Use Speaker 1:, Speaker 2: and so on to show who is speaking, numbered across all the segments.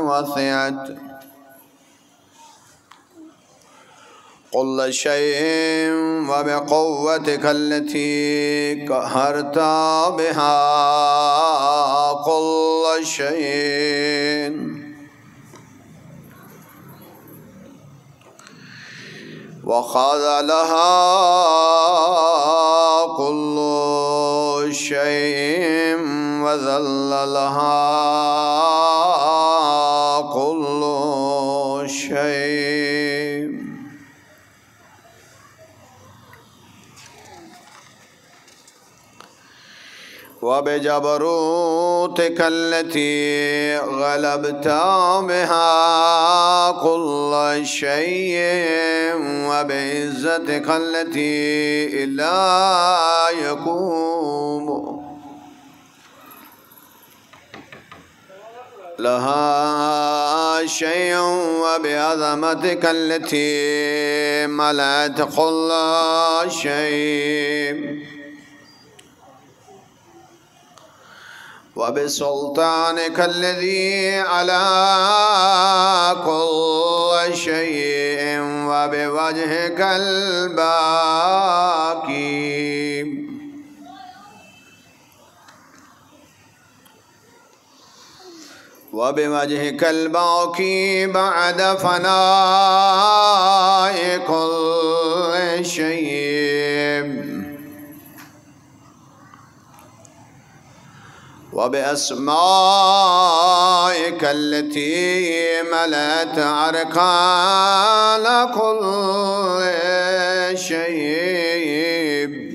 Speaker 1: وسعت كل شيء وبقوتك التي قهرت بها كل شيء وخذلها كل شيء وذللها كل شيء وبجبروتك التي غلبت بها كل شيء وبعزتك التي لا يقوم لها شيء وبعظمتك التي ملأت كل شيء وبسلطانك الذي على كل شيء وبوجهك الباقي وبوجهك الباقي بعد فناء كل شيء وبأسمائك التي ملأت أركان كل شيء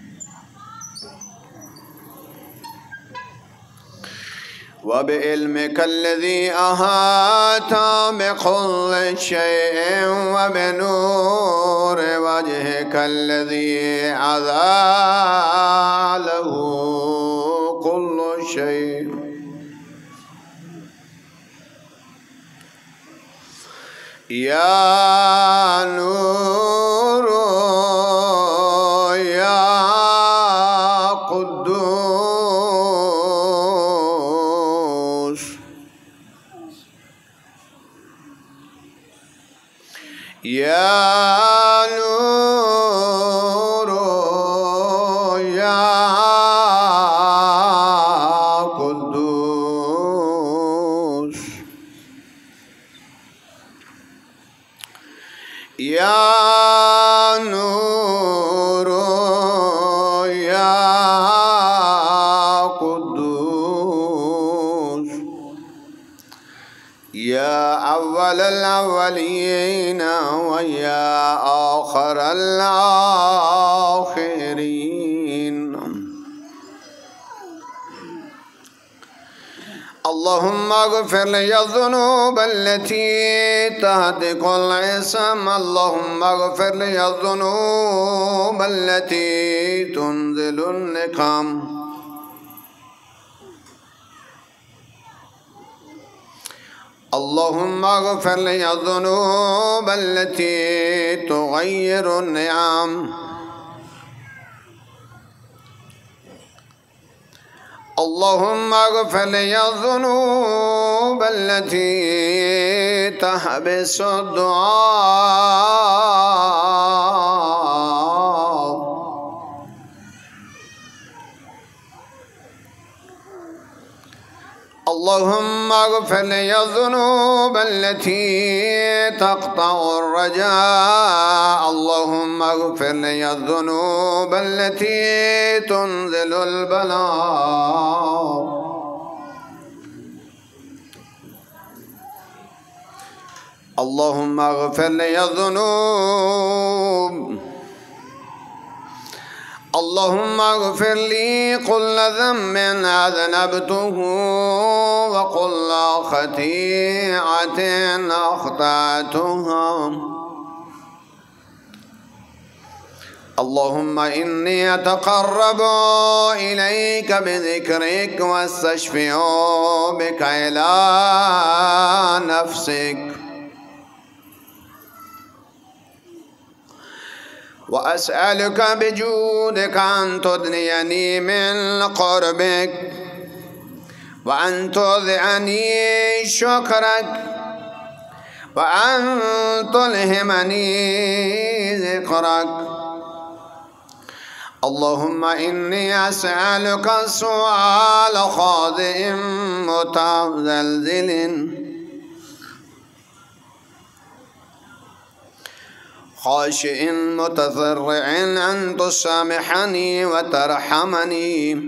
Speaker 1: وبعلمك الذي أحاط بكل شيء وبنور وجهك الذي أزاله كل شيء يا نور يا قدوس يا نور يا قدوس يا نور يا قدوس يا أول الأولين ويا آخر الآخرين اللهم اغفر لي الذنوب التي تهتك العصم اللهم اغفر لي الذنوب التي تنزل النقم اللهم اغفر لي الذنوب التي تغير النعم اللهم اغفر لي الذنوب التي تحبس الدعاء اللهم اغفر لي الذنوب التي تقطع الرجاء اللهم اغفر لي الذنوب التي تنزل البلاء اللهم اغفر لي الذنوب اللهم اغفر لي كل ذنب أذنبته وكل خطيئة أخطأتها اللهم إني أتقرب إليك بذكرك واستشفع بك إلى نفسك وأسألك بجودك أن تدنيني من قربك وأن تذعني شكرك وأن تلهمني ذكرك. اللهم إني أسألك سؤال خاضع متزلزل خاشع متضرع أن تسامحني وترحمني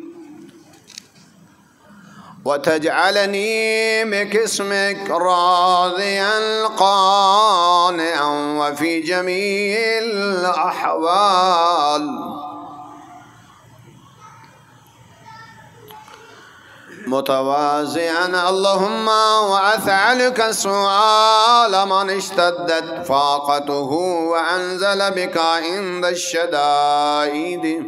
Speaker 1: وتجعلني بكسمك راضيا قانعا وفي جميع الأحوال متواضعا. اللهم وأسألك سؤال من اشتدت فاقته وأنزل بك عند الشدائد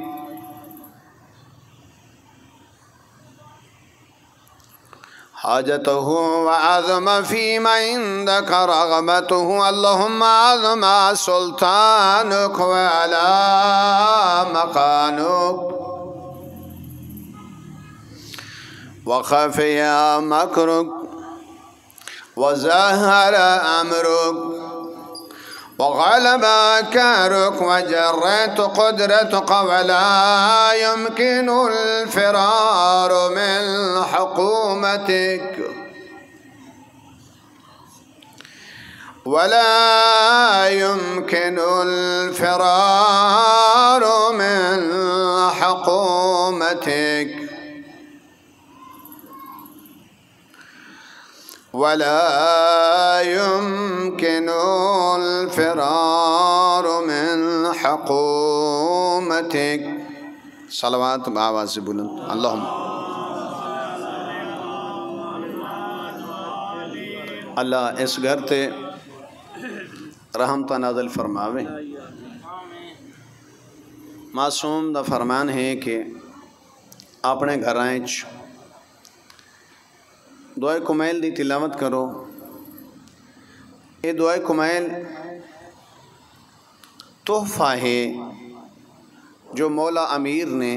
Speaker 1: حاجته وعظم فيما عندك رغبته. اللهم عظم سلطانك وعلى مكانك وخفي مكرك وظهر أمرك وغلب كارك وجرت قدرتك ولا يمكن الفرار من حكومتك ولا يمكن الفرار من حكومتك ولا يمكن الفرار من حكومتك. صلوات بآواز بلند. اللهم اللہ اس گھر تے رحمت نازل فرماوے. معصوم دا فرمان ہے کہ اپنے گھرائیں دعائے کمیل دی تلاوت کرو. یہ دعائے کمیل تحفہ ہے جو مولا امیر نے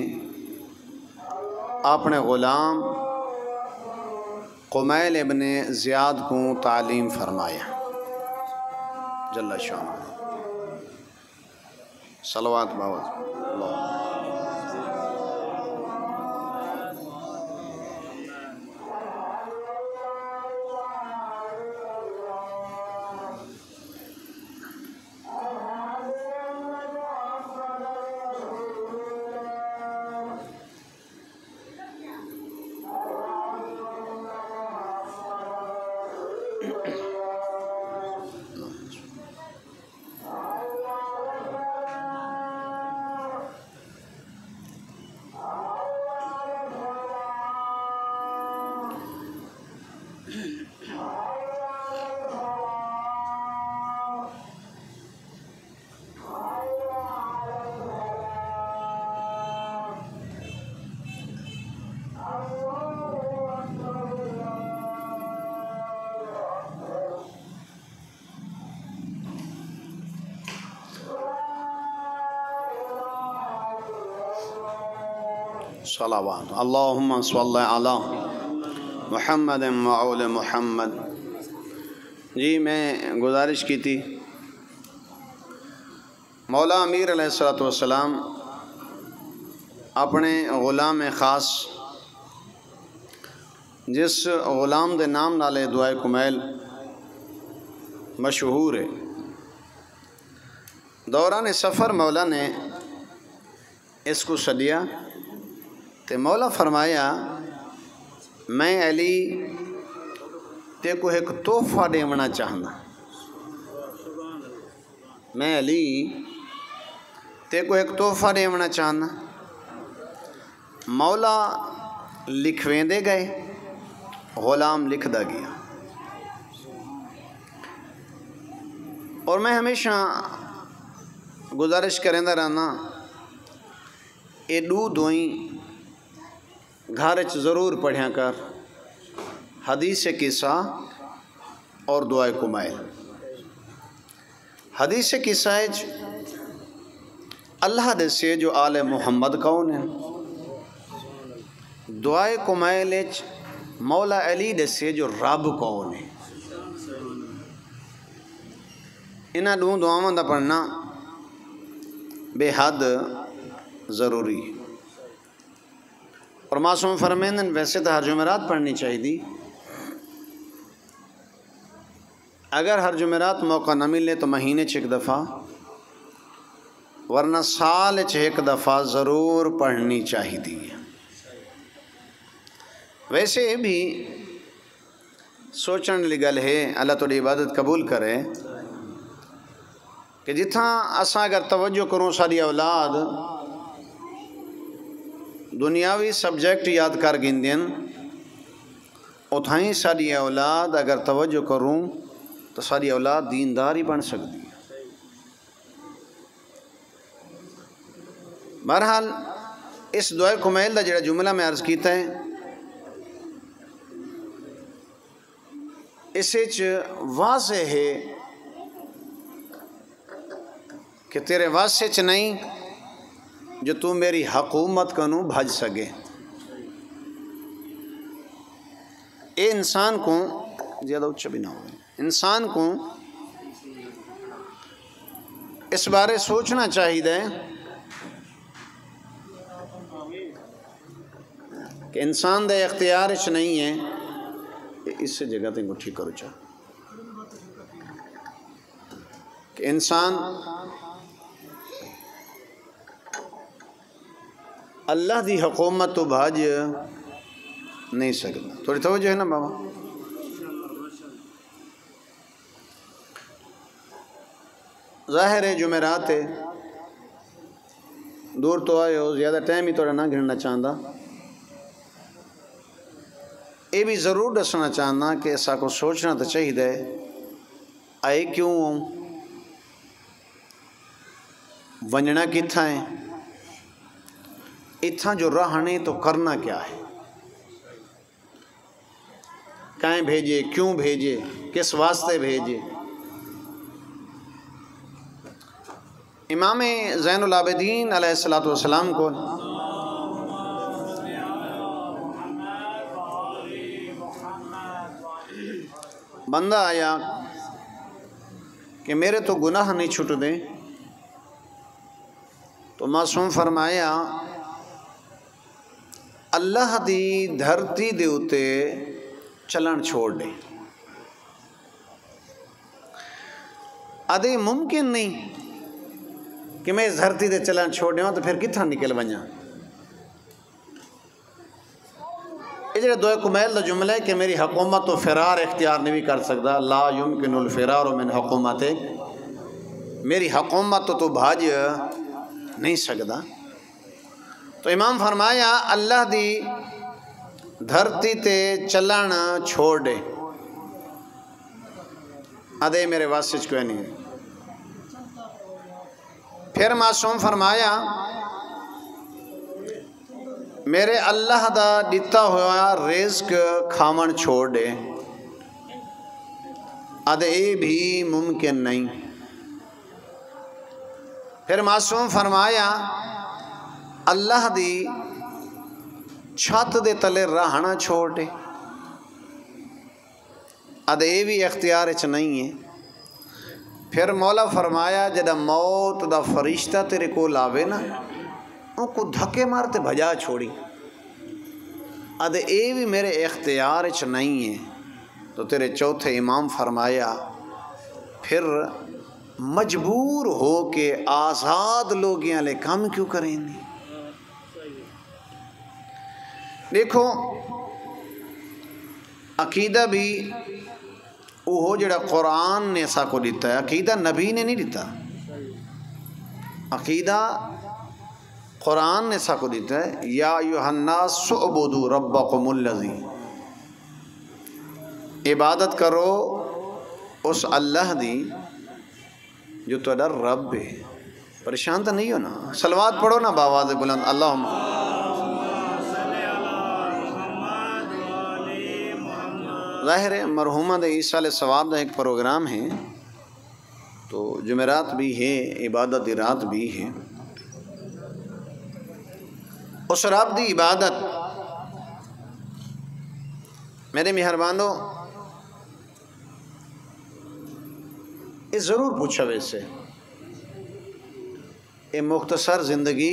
Speaker 1: اپنے غلام کمیل ابن زیاد کو تعلیم فرمایا جل شانہ. صلوات باوز اللہ. صلوات. اللہم صلی علی محمد وعلی محمد. جی میں گزارش کی تھی مولا امیر علیہ السلام اپنے غلام خاص جس غلام دے نام نالے دعائے کمیل مشہور ہے. دوران سفر مولا نے اس کو سدیا تے مولا فرمایا میں علی تے کو ایک تحفہ دیونا چاہنا. میں علی تے کو ایک تحفہ دیونا چاہنا. مولا لکھویں دے گئے غلام لکھ دا گیا. اور میں ہمیشہ گزارش کریں دا رہنا اے دو دعائیں گھر ضرور پڑھیا کر. حدیث قصہ اور دعائے کمیل. حدیث قصہ اللہ دسے جو آل محمد کون ہیں. دعائے کمیل مولا علی دسے جو رب کون ہے. انہاں دو دعاواں دا پڑھنا بے حد ضروری ہے. اور معصوم فرمائندن ویسے تو ہر جمعرات پڑھنی چاہیے. اگر ہر جمعرات موقع نہ ملے تو مہینے چ ایک دفعہ ورنہ سال چ ایک دفعہ ضرور پڑھنی چاہیے. ویسے بھی سوچن لی گل ہے اللہ تھوڑی عبادت قبول کرے کہ جتھاں اساں اگر توجہ کروں ساری اولاد دنیاوی سبجیکٹ یاد کر گندین اتھاں ہی ساری اولاد اگر توجہ کروں تو ساری اولاد دیندار ہی بن سکتی ہے. بہرحال اس دعائے کمیل دا جڑا جملہ میں عرض کیتا ہے اس واضح ہے کہ تیرے واسطے چ نہیں جو تو میری حکومت کنوں بھج سکے. اے انسان کو زیادہ اچھا بھی نہ ہو انسان کو اس بارے سوچنا چاہیے کہ انسان دے اختیار چ نہیں ہے کہ اس سے جگہ تے کو ٹھیک کرو چاہ کہ انسان اللہ دی حکومت تو بھاج نہیں سکتا. تھوڑی توجہ ہے نا بابا. ظاہر ہے جمعرات ہے دور تو آئے ہو زیادہ ٹائم ہی تھوڑا نہ گھننا چاہتا. یہ بھی ضرور دسنا چاہنا کہ ایسا کو سوچنا تو چاہیے آئے کیوں ہوں ونجنا کتھا ہے اتھاں جو رہنے تو کرنا کیا ہے کہیں بھیجے کیوں بھیجے کس واسطے بھیجے. امام زین العابدین علیہ السلام کو بندہ آیا کہ میرے تو گناہ نہیں چھٹ دے تو معصوم فرمایا اللہ دی دھرتی دے اتے چلن چھوڑ دے. ادے ممکن نہیں کہ میں اس دھرتی دے چلن چھوڑ دوں تو پھر کتھاں نکل بنیا. یہ جڑے دعائے کمیل دا جملہ ہے کہ میری حکومت تو فرار اختیار نہیں کر سکتا. لا یمکن الفرار من حکومت میری حکومت تو بھاج نہیں سکتا. تو امام فرمایا اللہ دی دھرتی تے چلن چھوڑ دے ادے میرے واسطے کوئی نہیں ہے. پھر معصوم فرمایا میرے اللہ دا دیتا ہوا رزق کھاون چھوڑ دے ادے یہ بھی ممکن نہیں. پھر معصوم فرمایا اللہ دی چھت دے تلے رہنا چھوڑ دے ادے یہ بھی اختیار چ نہیں ہے. پھر مولا فرمایا جدہ موت دا فرشتہ تیرے کو لاوے نا ان کو دھکے مارتے بھجا چھوڑی ادے اے بھی میرے اختیار چ نہیں ہے. تو تیرے چوتھے امام فرمایا پھر مجبور ہو کے آزاد لوگیاں لے کام کیوں کریں گے. دیکھو عقیدہ بھی وہ جڑا قرآن نے سا کو دیتا ہے عقیدہ نبی نے نہیں دیتا. عقیدہ قرآن نے سا کو دیتا ہے یا ایھا الناس اعبدوا ربکم الذی عبادت کرو اس اللہ دی جو تہاڈا رب ہے. پریشان تو نہیں ہو نا. صلوات پڑھو نا باواز بلند اللہم ظاہر ہے مرحومہ دے عیسیٰ ثواب دا ایک پروگرام ہے تو جمعرات بھی ہے عبادت رات بھی ہے. اس رات دی عبادت میرے مہربانوں یہ ضرور پوچھا ویسے یہ مختصر زندگی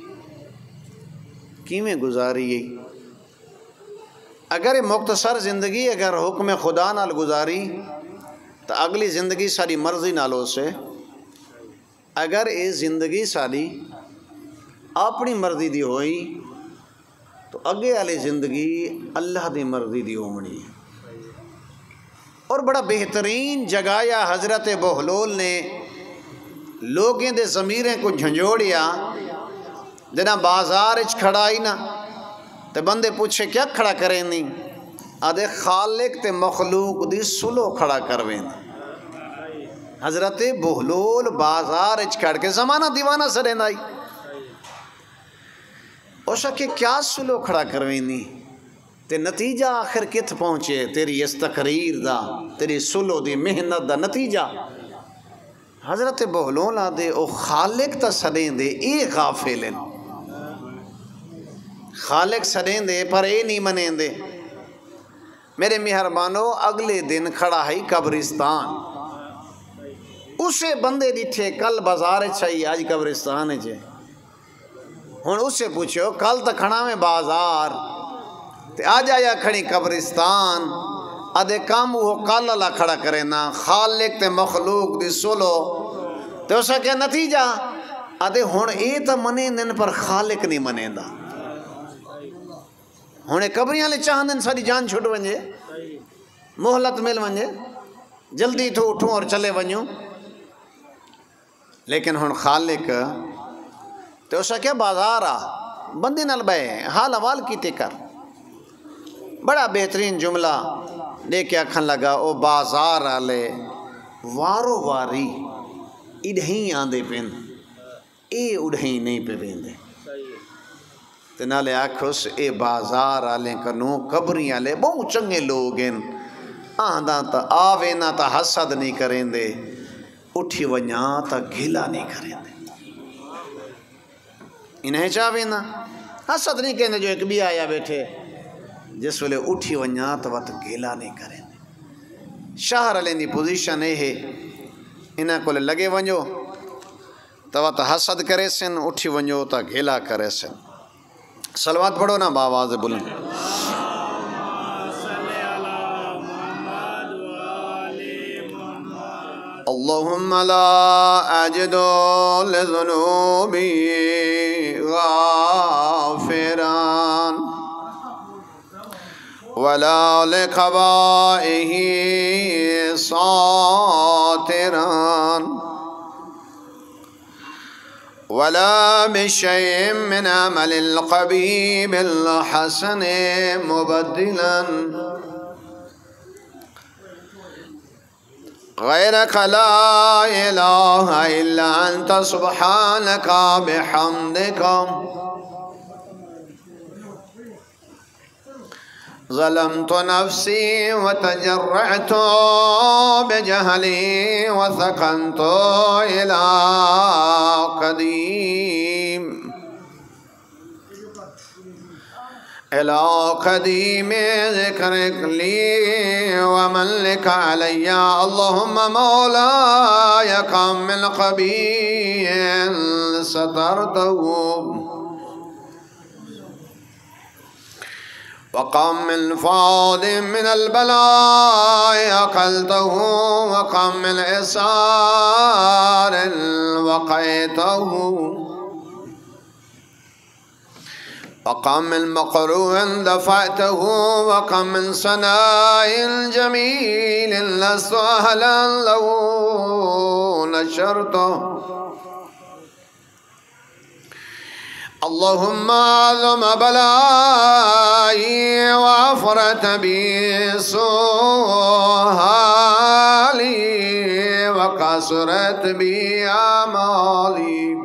Speaker 1: کیویں گزاری ہے؟ اگر یہ مختصر زندگی اگر حکم خدا نال گزاری تو اگلی زندگی ساری مرضی نالوں سے، اگر یہ زندگی ساری اپنی مرضی دی ہوئی تو اگے والی زندگی اللہ دی مرضی دی ہونی ہے۔ اور بڑا بہترین جگایا حضرت بہلول نے لوگیں دے ضمیریں کو جھنجوڑیا، جنا بازار اچ کھڑائی نا تے بندے پوچھے کیا کھڑا کریں نہیں، آدھے خالق تے مخلوق دی سلو کھڑا کرویں۔ حضرت بہلول بازار اچ کھڑ کے زمانہ دیوانہ سریں دائی اوشا کہ کیا سلو کھڑا کرویں نہیں تے نتیجہ آخر کت پہنچے، تیری اس تقریر دا، تیری سلو دی محنت دا نتیجہ۔ حضرت بہلول آدھے او خالق تا سدیں دے اے غافلن، خالق سدیں دے پر اے نہیں منیں دے۔ میرے مہربانوں اگلے دن کھڑا ہے قبرستان، اسے بندے ڈٹھے کل بازار چھائی آج قبرستان ہے، ہن اسے پوچھو کل تا کھڑا میں بازار تے آج آیا کھڑی قبرستان، آدھے کام وہ کل اللہ کھڑا کرے نا، خالق تے مخلوق دی سلو تے اسا کیا نتیجہ، آدھے ہن اے تا منے دن پر خالق نہیں منے دا، ہن قبریاں لے چاہن دن ساری جان چھوٹ ونجے، محلت مل ونجے، جلدی تو اٹھوں اور چلے ونجوں، لیکن ہن خالق تے اسا کیا بازار آ بندے نال بے حال حوال کیتے کر۔ بڑا بہترین جملہ لے کے آکھن لگا او بازار آلے وارو واری اڈھیں آندے پین اے اڈھیں نہیں پہ بیندے، تے نالے آکھوس اے بازار آلے کنو قبری آلے بہت چنگے لوگ ہیں، آنداں تا آوینا تا حسد نہیں کریں دے، اٹھی ونیاں تا گھلا نہیں کریں دے، انہیں چاہوینا حسد نہیں کہیں دے، جو ایک بھی آیا بیٹھے جس ویلے اٹھی ونیاں تا وقت گھلا نہیں کریں دے۔ شہر علی دی پوزیشن ہے انہیں کو لگے ونجو تا وقت حسد کرے سن، اٹھی ونجو تا گھلا کرے سن۔ صلوات پڑھو نا باواز بلند۔ اللہم لا اجد لذنوبی غافران ولا لقبائه ساتران ولا بشيء من عمل القبيح بالحسن مبدلا غيرك لا إله إلا أنت سبحانك بحمدك ظلمت نفسي وتجرعت بجهلي وثقنت إلى قديم ذكرك لي وملك علي اللهم مولاي كم من قبيح سترته وكم من فاض من البلاء أقلته وكم من إسار وقيته وكم من مقروع دفعته وكم من صناع جميل لست أهلا له نشرته اللهم أعظم بلائي وعفرت بي سؤالي وكسرت بي أعمالي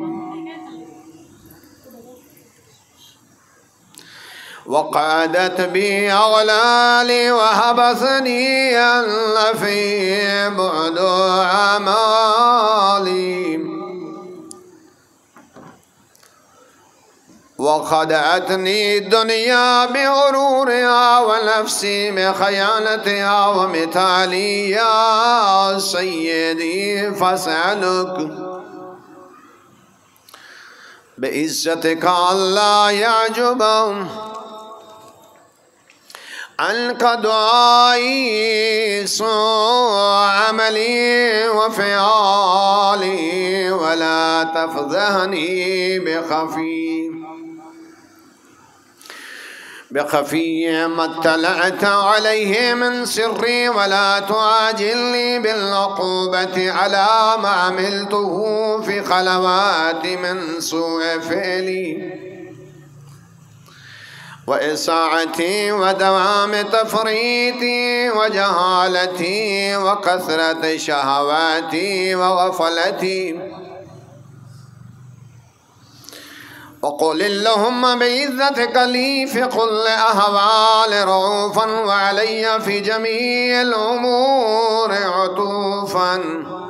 Speaker 1: وقعدت بي أغلالي وحبسني في بعد أعمالي وخدعتني الدنيا بغرورها ونفسي بخيانتها ومثالي يا سيدي فاسألك بعزتك ألا يعجب عنك دعائي سوء عملي وفعالي ولا تفضحني بخفي ما اطلعت عليه من سري ولا تعاجلني بالعقوبة على ما عملته في خلوات من سوء فعلي وإساعتي ودوام تفريطي وجهالتي وكثرة شهواتي وغفلتي وقل اللهم بعزتك لي في كل أهوال رؤوفا وعلي في جميع الأمور عطوفا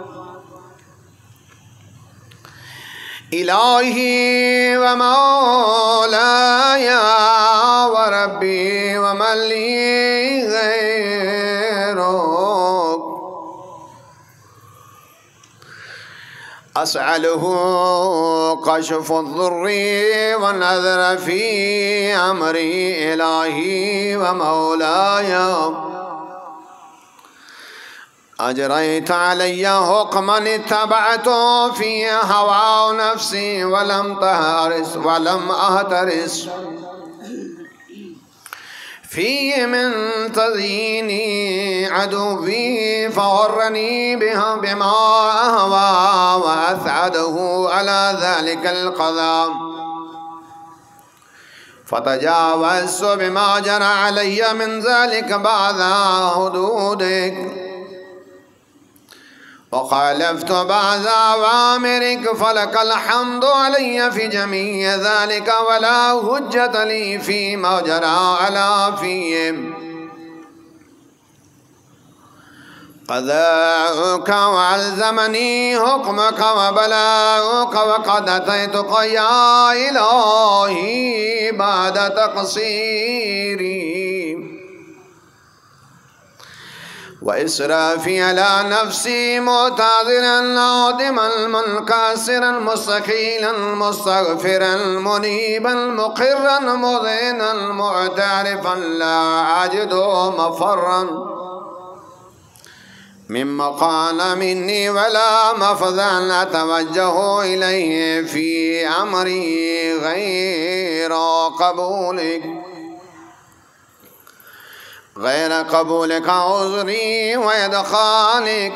Speaker 1: إلهي ومولاي وربي ومن لي غيرك أسأله كشف الضر والنذر في أمري إلهي ومولاي أجريت علي حكما اتبعت في هوى نفسي ولم أهترس فيه من تزييني عدوي فغرني بها بما أهوى وأسعده على ذلك القضاء فتجاوزت بما جرى علي من ذلك بعد حدودك وخالفت بعض أوامرك فلك الحمد علي في جميع ذلك ولا حجة لي فيما جرى على فيهم قضاءك وألزمني حكمك وبلاؤك وقد أتيتك يا إلهي بعد تقصيري وإسرافي على نفسي معتذرا نادما منكسرا مستقيلا مستغفرا منيبا مقرا مذعنا معترفا لا أجد مفرا مما قال مني ولا مفزا أتوجه إليه في أمري غير قبولك عذري وإدخالك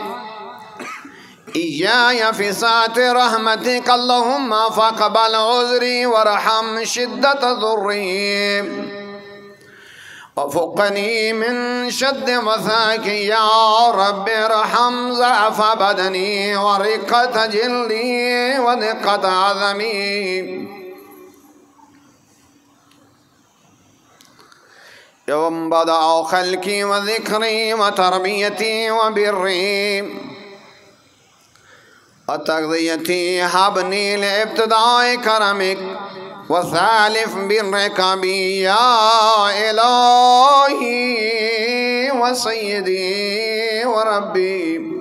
Speaker 1: إياي في سعة رحمتك اللهم فاقبل عذري وارحم شدة ضري وفقني من شد وثاك يا رب ارحم ضعف بدني ورقة جلدي ودقة عظمي يوم بدأ خلقي وذكري وتربيتي وبري وتغذيتي هبني لابتداء كرمك وثالث برك بي يا إلهي وسيدي وربي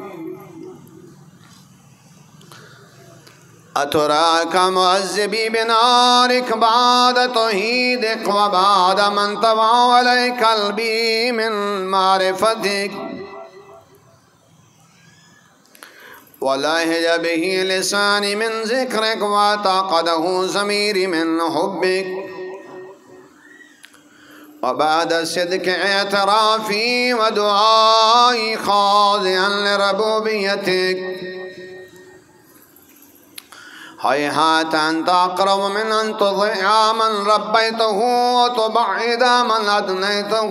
Speaker 1: أتراك معذبي بنارك بعد توحيدك وبعد من طبع علي قلبي من معرفتك ولهج به لساني من ذكرك وتعقده ضميري من حبك وبعد صدق اعترافي ودعائي خاضعا لربوبيتك هيهات أنت أقرب من أن تضيع من ربيته وتبعد من أدنيته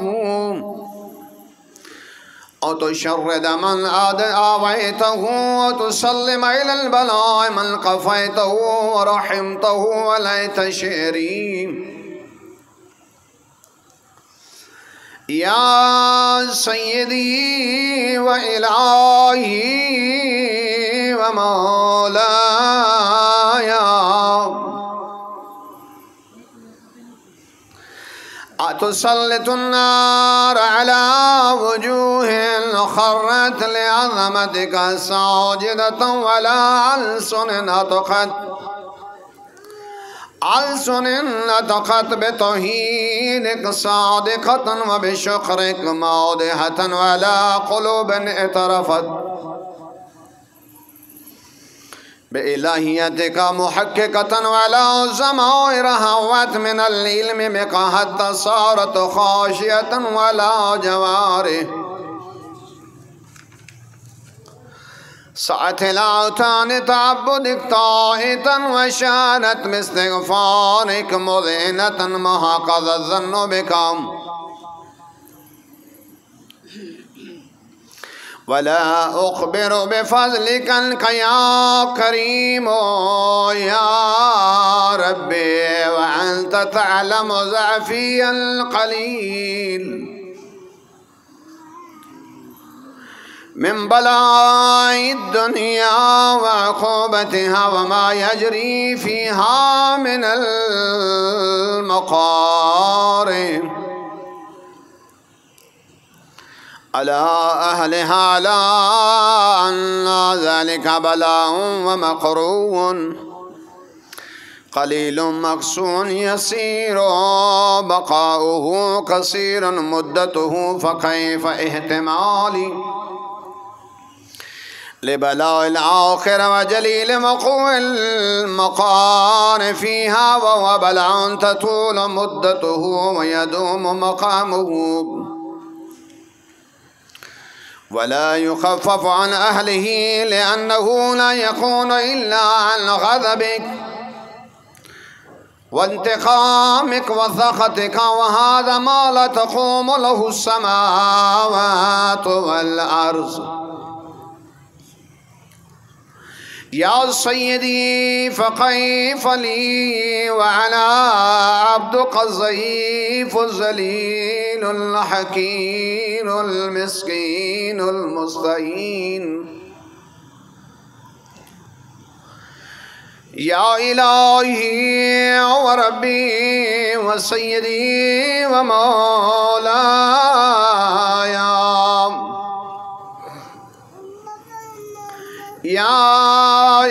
Speaker 1: وتشرد من آويته وتسلم إلى البلاء من قفيته ورحمته وليت شعري يا سيدي وإلهي ومولاي تسلط النار على وجوه خرت لعظمتك ساجدة ولا ألسن نطقت بتوحيدك صادقة وبشكرك مادحة ولا قلوب اعترفت بإلهيتك محققة ولا ضمائر هوت من العلم بك حتى صارت خاشية ولا جوارح سعت الأوتان تعبدك طائتا وشانت باستغفارك مذعنة ما هكذا الظن بك ولا أخبر بفضلك يا كريم يا ربي وأنت تعلم ضعفي القليل من بلاء الدنيا وعقوبتها وما يجري فيها من المقارب على أهلها لا أن ذلك بلاء ومقروء قليل مقسون يسير بقاؤه قصير مدته فكيف احتمالي لبلاء الآخرة وجليل مقوى المقام فيها وهو بلاء تطول مدته ويدوم مقامه ولا يخفف عن أهله لأنه لا يكون إلا عن غضبك وانتقامك وسخطك وهذا ما لا تقوم له السماوات والأرض يا سيدي فكيف لي وعلى عبدك الضعيف الذليل الحكيم المسكين المستعين يا إلهي وربي وسيدي ومولاي يا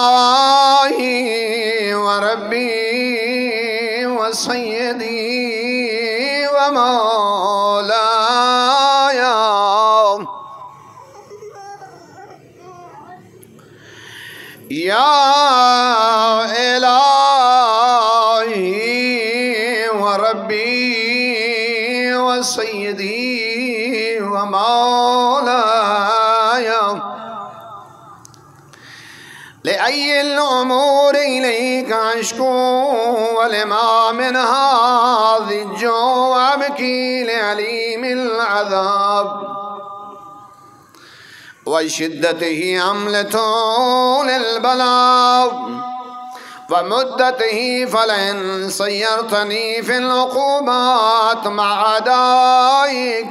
Speaker 1: إلهي وربي وسيدي ومولاي يا إلهي وربي وسيدي ومولاي لأي الأمور إليك أشكو ولما من هذه الجوع أبكي لعليم العذاب وشدته عملة للبلاء ومدته فلئن صيرتني في العقوبات مع أعدائك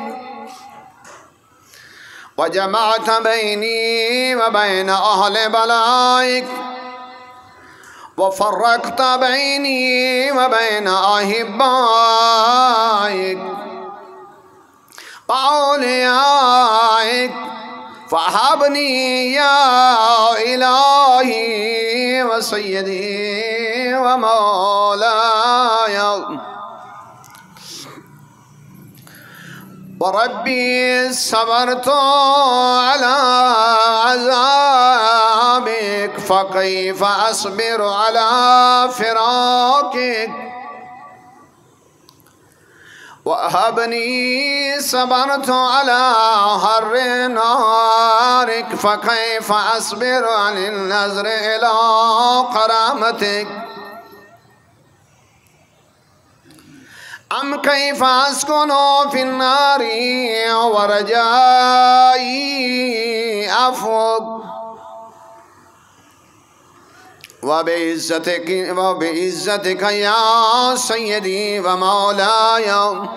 Speaker 1: وجمعت بيني وبين أهل بلائك وفرقت بيني وبين أحبائك وأوليائك فهبني يا إلهي وسيدي ومولاي وربي صبرت على عذابك فكيف أصبر على فراقك وهبني صبرت على حر نارك فكيف أصبر عن النظر إلى كرامتك أم كيف أسكن في النار ورجائي عفوك وبعزتك يا سيدي ومولاي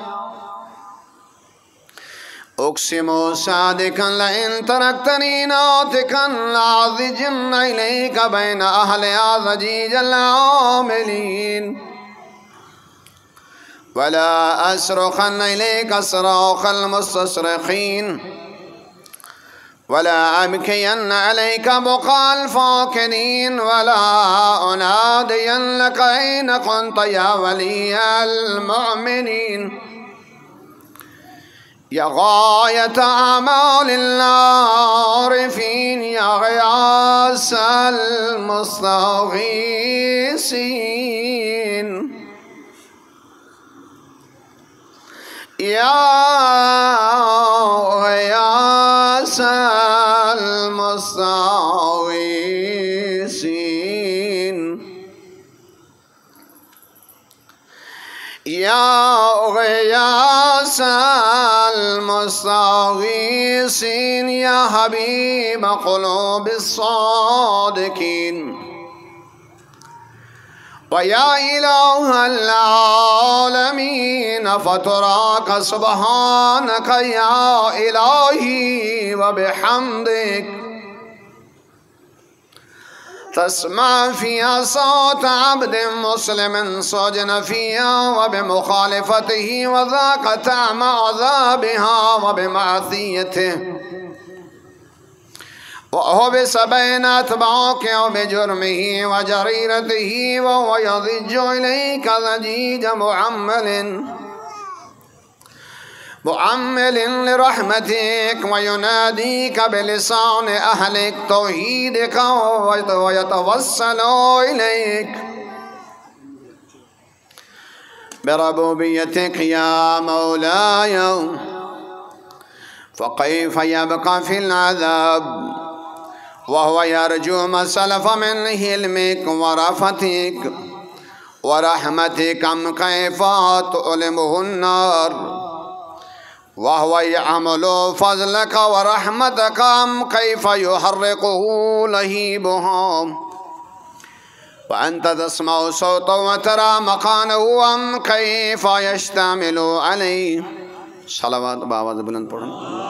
Speaker 1: أقسم صادقا لئن تركتني ناطقا لأعذجن إليك بين أهل ضجيج العاملين ولا أصرخن إليك صراخ المستصرخين ولا أبكين عليك بكاء الفاكرين ولا أنادين لك أين كنت يا ولي المؤمنين يا غاية أعمال العارفين يا غياث المستغيثين يا غياث المستغيثين يا غياث المستغيثين يا حبيب قلوب الصادقين ويا إله العالمين فتراك سبحانك يا إلهي وبحمدك تسمع فيها صوت عبد مسلم سجن فيها وبمخالفته وذاك طعم عذابها وبمعصيته وحبس بين أتباعك وبجرمه وجريرته وهو يضج إليك ضجيج معمل لرحمتك ويناديك بلسان أهلك توحيدك ويتوسل إليك بربوبيتك يا مولاي فكيف يبقى في العذاب وهو يرجو ما سلف من حلمك ورأفتك ورحمتك أم كيف تؤلمه النار وهو يعمل فضلك ورحمتك أم كيف يحرقه لهيبها وأنت تسمع صوته وترى مكانه أم كيف يشتمل عليه صلوات بآواز بلند پڑھیں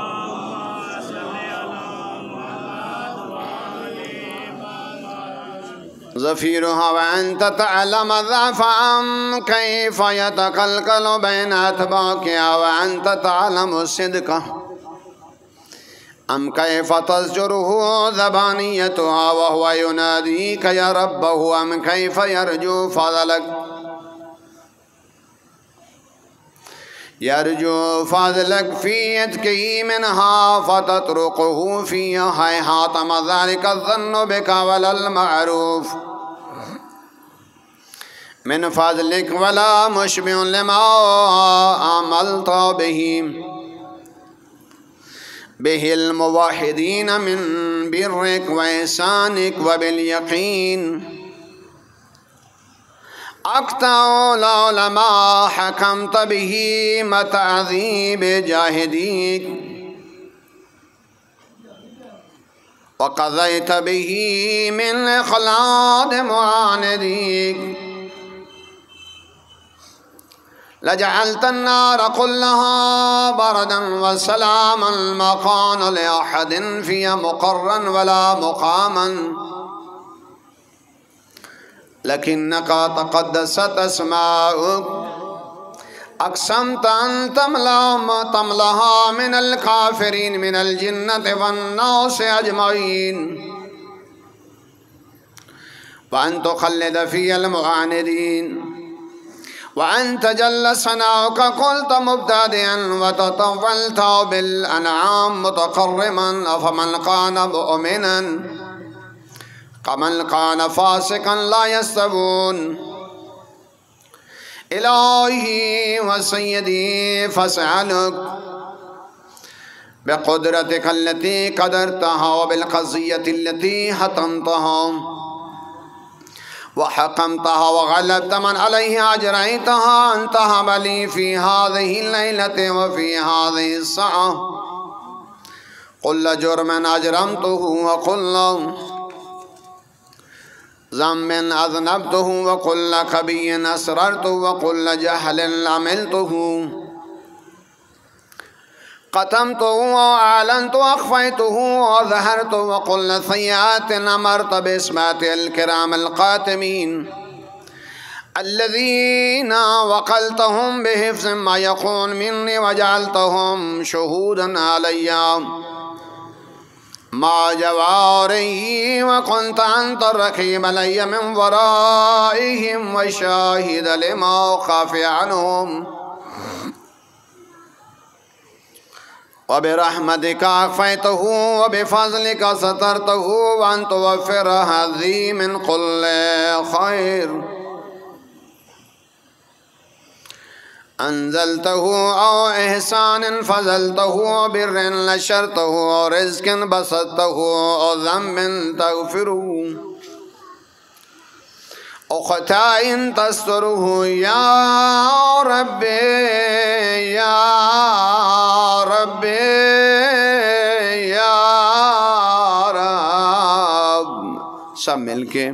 Speaker 1: زفيرها وأنت تعلم ضعف أم كيف يتقلقل بين أتباعك وأنت تعلم الصدق أم كيف تزجره ذبانيتها وهو يناديك يا ربه أم كيف يرجو فضلك في يدك منها فتطرقه فيها هيهات ما ذلك الظن بك ولا المعروف من فضلك ولا مشبع لما عملت به الموحدين من برك وإحسانك وباليقين أقطع العلماء حكمت به متعذيب جاهديك وقضيت به من إخلاد معانديك لجعلت النار كلها بردا وسلاما ما كان لأحد فيها مقرا ولا مقاما لكنك تقدست أسماؤك أقسمت أن تملأها من الكافرين من الجنة والناس أجمعين وأن تخلد في المعاندين وأن تجل ثناؤك قلت مبتدئا وتطولت بالأنعام متقرما أفمن كان مؤمنا كمن كان فاسقا لا يستوون إلهي وسيدي فاسألك بقدرتك التي قدرتها وبالقضية التي حتمتها وحكمتها وغلبت من عليه أجريتها أن تهب لي في هذه الليلة وفي هذه الساعة كل جرم أجرمته وكل ذنب أذنبته وكل كبي أسررته وكل جهل عملته قتمته وأعلنت وأخفيته وظهرت وكل سيئات أمرت بإسمات الكرام القاتمين الذين وكلتهم بحفظ ما يكون مني وجعلتهم شهودا علي مع جواري وكنت أنت الرقيب علي من ورائهم والشاهد لما خفي عنهم وبرحمتك أخفيته وبفضلك سترته وأن توفر هذه من كل خير أنزلته أو إحسان فزلته بر نشرته أو رزق بسطته أو ذنب تغفره أو خطأ تستره يا ربي يا ربي يا رب سب مل کے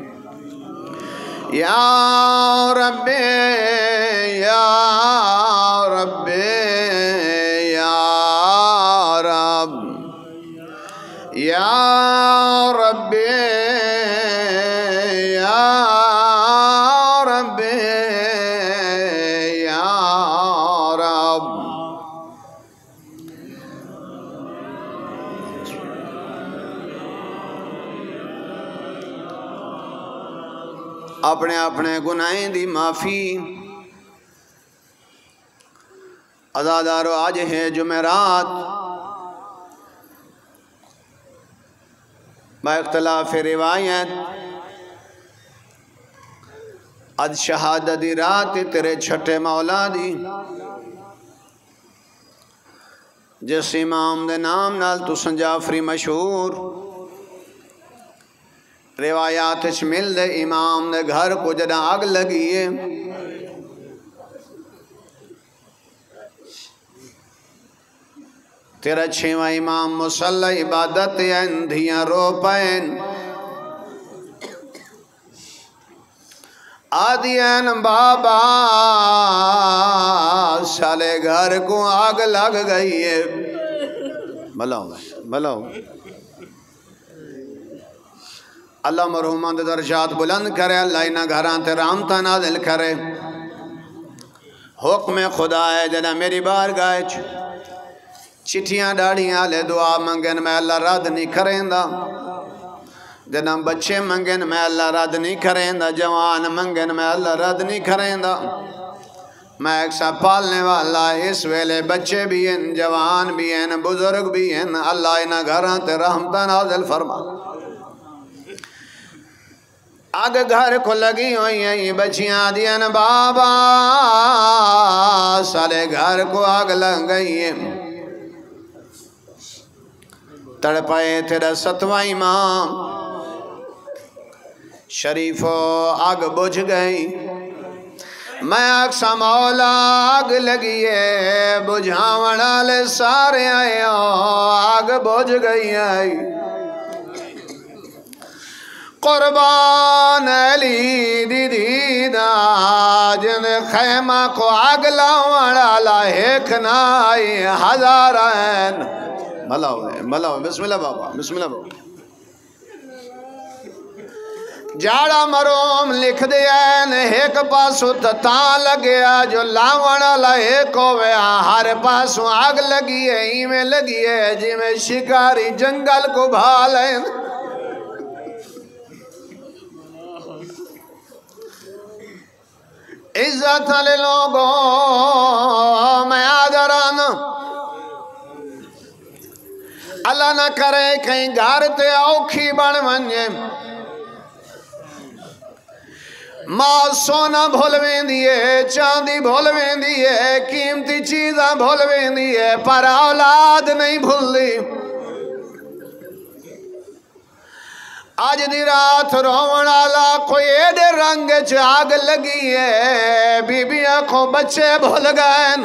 Speaker 1: یا ربی یا ربی یا رب یا ربی یا ربی یا رب اپنے اپنے گناہیں دی معافی عزادارو آج ہے جمعرات با اختلاف روایت آج شہادت دی رات تیرے چھٹے مولا دی جس امام دے نام نال تو سنجافری مشہور روایات مل دے امام دے گھر کو جڑا آگ لگیے تیرا چھواں امام مصلی عبادت اندھیاں رو پین آدین بابا سالے گھر کو آگ لگ گئی ہے بلاؤ بلاؤ اللہ مرحومان دے درجات بلند کرے اللہ انہاں گھران تے رحمتہ نازل کرے حکم خدا ہے جنا میری بارگاہ چٹھیاں ڈاڑیاں لے دعا منگن میں اللہ رد نہیں کریں دا جنا بچے منگن میں اللہ رد نہیں کریں دا جوان منگن میں اللہ رد نہیں کریں دا میں ایک سا پالنے والا اس ویلے بچے بھی ہیں جوان بھی ہیں بزرگ بھی ہیں اللہ انہاں گھران تے رحمتہ نازل فرما آگ گھر کو لگی ہوئی ہیں یہ بچیاں دین بابا سالے گھر کو آگ لگ گئی ہے تڑپائے تیرا ستواں امام شریفو آگ بجھ گئی میں اکسا مولا آگ لگی ہے بجھاونا لے سارے آئے آگ بجھ گئی آئی قربان علی دیدہ جن خیمہ کو آگ لاؤڑا لاحق نائی ہزارین ملاؤ بسم اللہ بابا بسم اللہ بابا جاڑا مروم لکھ دیا ایک پاسو تتاں لگیا جو لاؤڑا لاحق ہویا ہر پاسو آگ لگی ہے ایمیں لگی ہے جی میں شکاری جنگل کو بھالیں عزت علی لوگوں میں آدران اللہ نہ کرے کہیں گھارتے اوکھی بڑھ منجے ماں سونا بھولویں دیئے چاندی بھولویں دیئے قیمتی چیزاں بھولویں دیئے پر اولاد نہیں بھول دی آج دی رات روڑالا کوئی ایڈے رنگ آگ لگی ہے بی بیاں کو بچے بھول گئن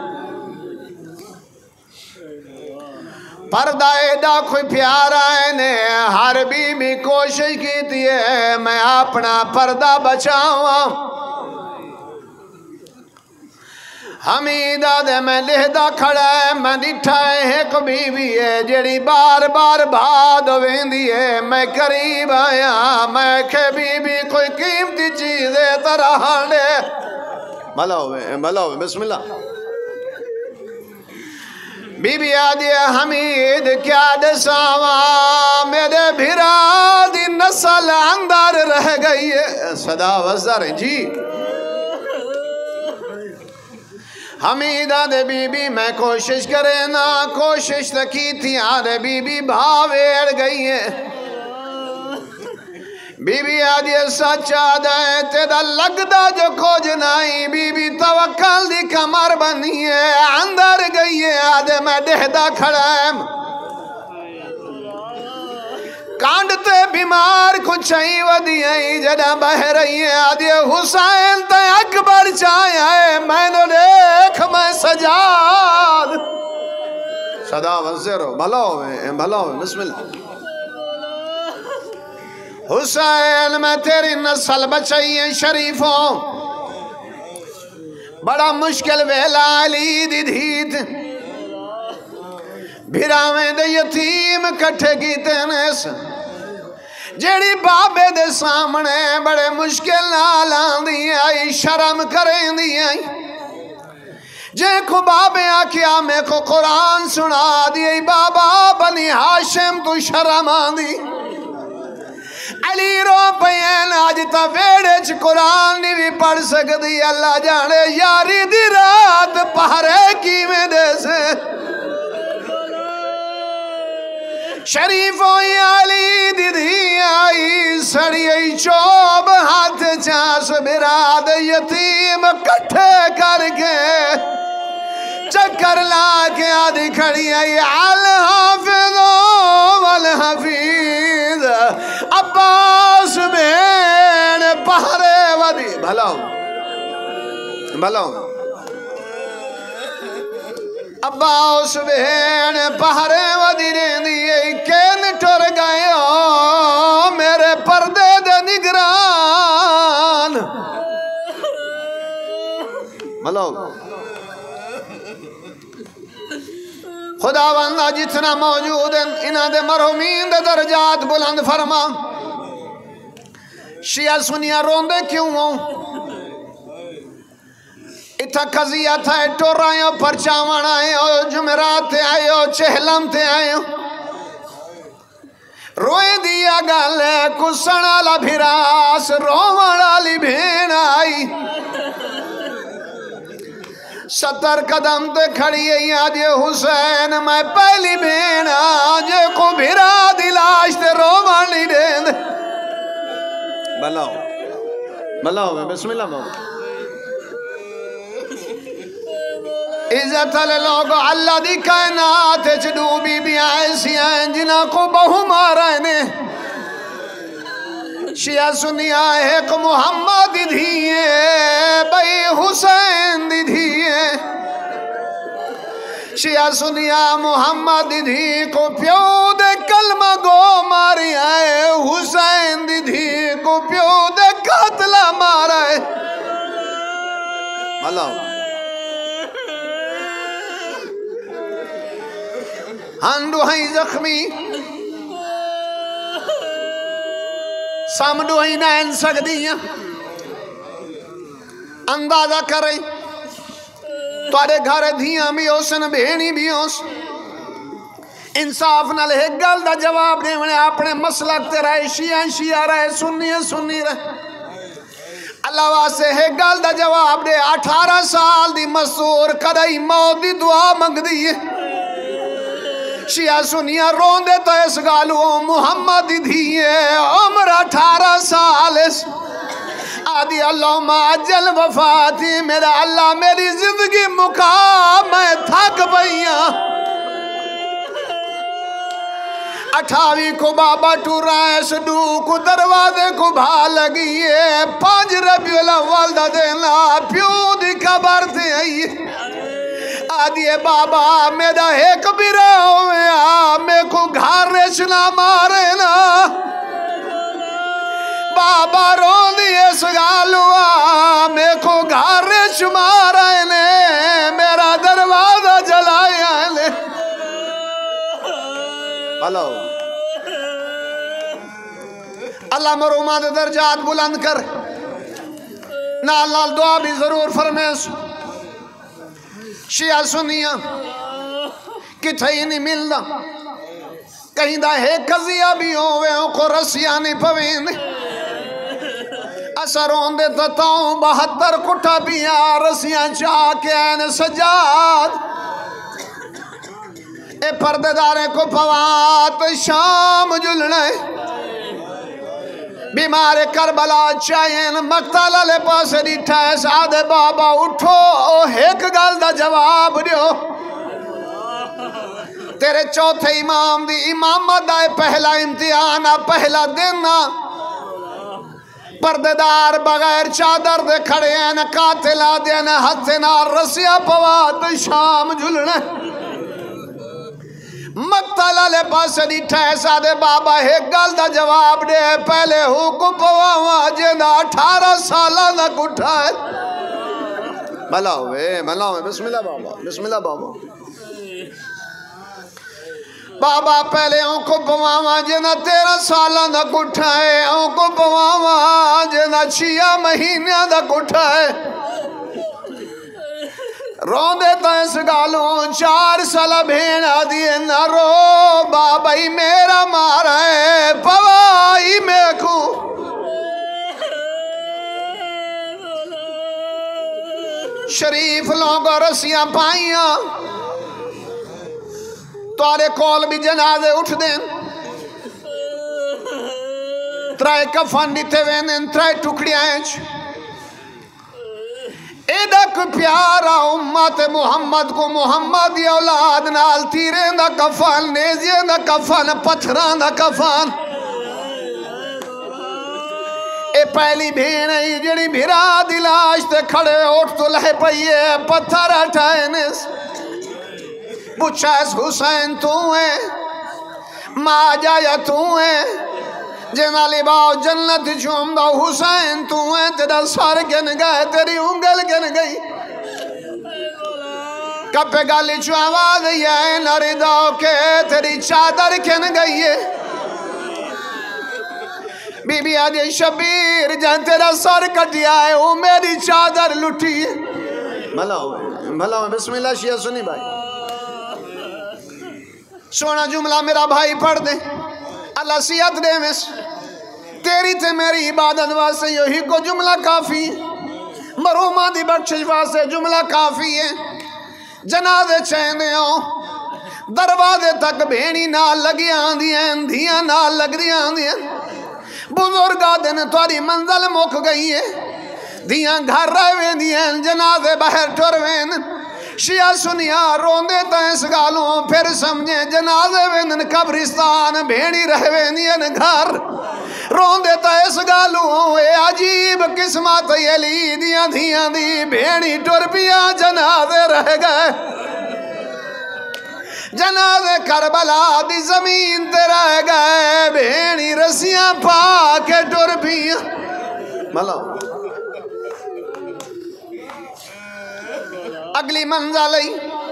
Speaker 1: پردہ ایڈا کوئی پیارا ہے ہر بی بی کوشش کی تھی ہے میں اپنا پردہ بچاؤں حمیدہ دے میں لہدہ کھڑا ہے میں ڈٹھا ہے ایک بیوی ہے جیڑی بار بار بھاد ویندی ہے میں قریب آیا میں کہ بیوی کوئی قیمتی چیز ہے ترہ ہانے بھلا ہوئے بسم اللہ بی بی آدھی حمید کیا دساواں میرے بھرا دی نسل اندر رہ گئی ہے صدا وزر جی حمیدہ دے بی بی میں کوشش کرے نا کوشش کی تھی آدھے بی بی بھاویڑ گئی ہے بی بی آدھی سچا دائیں تیدا لگدہ جو کھوج نائی بی بی توکل دی کمر بنی ہے اندر گئی ہے آدھے میں دہدہ کھڑا ہے کانڈتے بیمار کچھ ہی ودی ہیں جڑا بہ رہی ہے آدھے حسین تے اکبر چاہے ہے میں نے دیکھ میں سجاد صدا وزیرو بھلا ہوئے بسم اللہ حسین میں تیری نسل بچائی شریفوں بڑا مشکل ویلا علی دی دھیت بھراویں دے یتیم کٹھے کی تینس جیڑی بابے دے سامنے بڑے مشکل نالان دی آئی شرم کریں دی آئی جے کو بابے آکیا میں کو قرآن سنا دی بابا بنی ہاشم تو شرم آن دی علی رو پین آج تا ویڑے قرآن نہیں بھی پڑھ سکتی اللہ جانے یاری دی رات پہرے کی میں دے سے شریفوں علی دی دی آئی سڑی چوب ہاتھ چاس براد یتیم کٹھے کر کے چکر لا کے آدھی کھڑی آئی الحافظ والحفیظ عباس بین پہرے ودی بھلا ہوں عباس بین پہرے ودی رین دیئے کین ٹر گئے ہو میرے پردے دے نگران بھلا ہوں خداوندہ جتنا موجود ہیں انہاں دے مرحومین دے درجات بلند فرما شیعہ سنیا روندے کیوں ہوں اتھا قضیہ تھا ٹور آئے ہو پرچاوان آئے ہو جمعرات آئے ہو چہلم تے آئے ہو روئے دیا گل کسن آلا بھراس روان آلی بھین آئی 70 قدم تے کھڑی ہے آجے حسین میں پہلی بین آجے کو بھرا دلاش تے رومان نہیں دین بلاؤ بسم اللہ مولا عزت علی لوگ اللہ دی کائنات چڈو بی بی ایسی ہیں جنہ کو بہو مارنے شیعہ سنیا ایک محمد دھیئے بھئی حسین دھیئے شیعہ سنیا محمد دھی کو پیو دے کلمہ گو ماری آئے حسین دھی کو پیو دے قتلہ مارائے اللہ ہندو ہیں زخمی سامڈو ہی نین سکتی ہیں اندازہ کریں توڑے گھر دھیاں بھی ہو سن بھینی بھی ہو انصاف نہ لے گل دا جواب دے میں اپنے مسلک تے رہے شیعہ رہے سنی رہے اللہ واسے ہے گل دا جواب دے 18 سال دی مسور کدائی موت دی دعا منگ دی شیعہ سنیا رون دے تو اس گالو محمد دھیئے عمر 18 سال آدھی اللہم عجل وفاتی میرا اللہ میری زندگی مقام میں تھک بھئیاں 28 کو بابا ٹورائس ڈو کو دروازے کو بھا لگیے 5 ربیع الاول دا دینا پیو دی قبر تھی آئی آدھی بابا میرا ایک بیرہ ہویا میں کو گھر رشنا مارے نا بابا رون دی اس گالوا میں کو گھر رش مارے نے ہلو اللہ مرومہ دے درجات بلند کر نال نال دعا بھی ضرور فرمیس شیعہ سنیاں کتھے ہی نہیں ملنا کہیں دا ہے قضیہ بھی ہوئے کو رسیاں نہیں پوین اثروں دے تتاؤں 72 کٹھا بھی رسیاں چاہ کے این سجاد اے پردے دارے کو پوات شام جلنے بیمار کربلا چاہین مقتل لے پاس ڈیٹھا ہے سادے بابا اٹھو ایک گل دا جواب دیو تیرے چوتھے امام دی امامت دائے پہلا امتحان پہلا دن پردیدار بغیر چادر دے کھڑے ہیں قاتلہ دین ہتھنا رسیہ پوات شام جلنے مقتل لے پاس ڈیٹھا ہے سادے بابا ایک گل دا جواب دے پہلے حکم پواوا جنہ 18 سالہ دا کٹھا ہے ملاوے بسم اللہ بابا بسم اللہ بابا بابا پہلے حکم پواوا جنہ 13 سالہ دا کٹھا ہے حکم پواوا جنہ 6 مہینہ دا کٹھا ہے رون دیتا اس گالوں 4 سالہ بھینا دیئے نہ رو بابائی میرا مارا ہے پوائی میں کو شریف لوگوں رسیاں پائیاں توارے کول بھی جنازے اٹھ دیں 3 کفن دیتے وینن 3 ٹکڑیاں ہیں ایدک پیارا امت محمد کو محمد یا اولاد نال تیریں دا کفن نیزیں دا کفن پتھران دا کفن اے پہلی بھینئی جڑی بھیرا دلاش تے کھڑے اٹھ تو لہ پئیے پتھر اٹھائنس پوچھائس حسین تو ہے ماں جایا تو ہے جنا لباؤ جنت چوم دا حسین تو ہے تیرا سار گن گئے تیری انگل گن گئی کپے گالی چو آواز یہ نرداؤ کے تیری چادر گن گئی ہے بی بی آدھی شبیر جہاں تیرا سار کٹیا ہے وہ میری چادر لٹی ہے بھلا بسم اللہ شیعہ سنی بھائی سونا جملہ میرا بھائی پڑھ دے اللہ سیعت دے مس تیری تے میری عبادت واسے یہی کو جملہ کافی مرومہ دی بخشش واسے جملہ کافی ہے جنازے چیندے ہوں دروازے تک بھینی نال لگی آندی ہیں دھیاں نال لگ دی آندی ہیں بزرگا دن تواری منزل مک گئی ہے دھیاں گھر رہ وین دی ہیں جنازے باہر ٹر وین شیعہ سنیا روندے تا اس گالوں پھر سمجھیں جنازے ویندن قبرستان بھینی رہ ویندین گھر روندے تا اس گالوں اے عجیب قسمت یہ لی دیاں دھیاں دی بھینی ٹرپیاں جنازے رہ گئے جنازے کربلا دی زمین تے رہ گئے بھینی رسیاں پاکے ٹرپیاں ملو اگلی منزل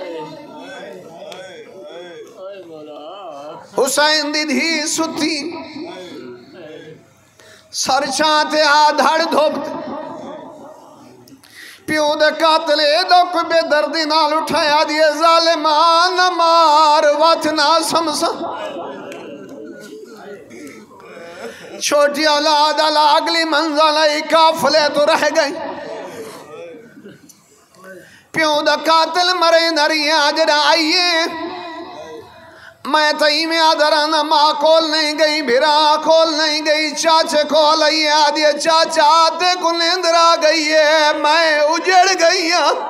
Speaker 1: حسین دی دھی ستی سر چاہتے آدھڑ دھوپت پیوں دے قاتلے دو کوئی بے دردی نال اٹھایا دیئے ظالمان مار واتنا سمسا چھوٹی اولاد اللہ اگلی منزل کافلے تو رہ گئی پیوں دا قاتل مرے نریاں جڑا آئیے میں تئی میں آدھرانا ماں کول نہیں گئی بھرا کول نہیں گئی چاچے کول آئیے آدھیے چاچا آتے کو نیندرا گئی ہے میں اجڑ گئی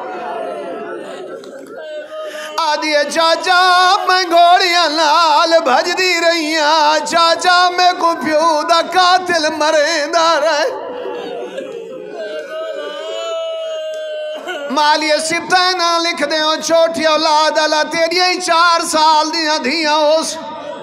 Speaker 1: آدھیے چاچا میں گھوڑیاں نال بھج دی رہی ہیں چاچا میں کو پیوں دا قاتل مرے دا رہے مالی سبتینہ لکھ دیں اور چھوٹی اولاد اللہ تیری 4 سال دیاں دھیاں اس